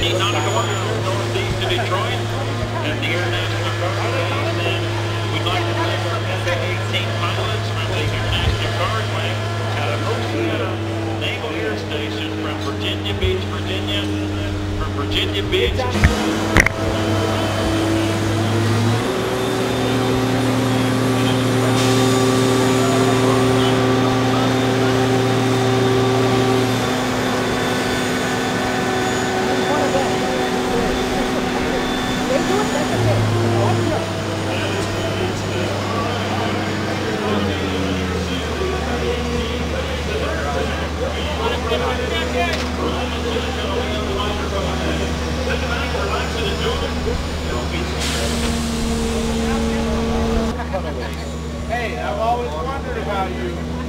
He's on a corner northeast of Detroit at the International Car Race, and we'd like to thank our FA-18 pilots from the International Carway at a Naval Air Station from Virginia Beach, Virginia. From Virginia Beach. Hey, I've always wondered about you.